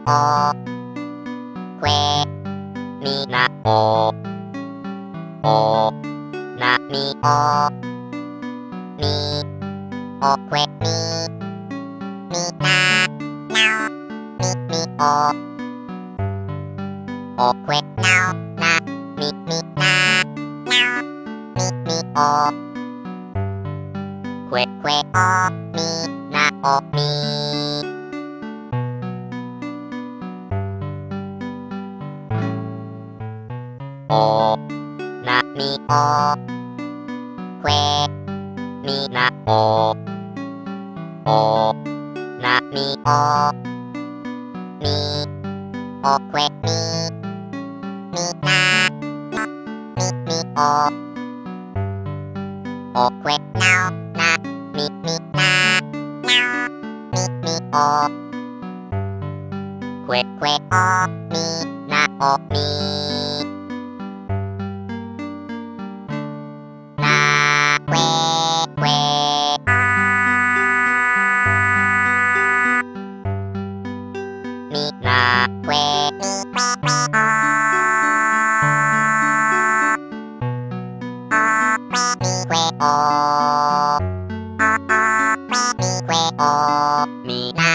おくえみなおなみおみおくえみななおみみおくえなおなみみななおみみおくえくえおみなおみおなみおくえみなおなみおみおくえみみなのみみおくえなおなみみななおみみおくえくえおみなおみなくえくえみなくえみくえおみな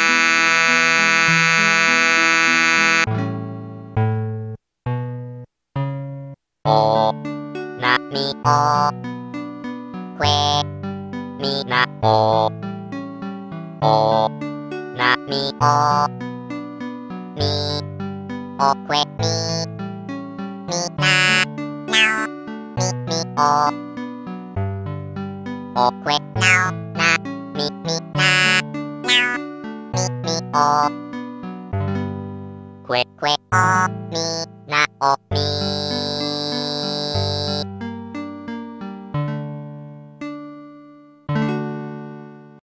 おなみおくえみなおなみおみおくえみみななおみみおくえなおなみみななおみみおくえくえおみなおみ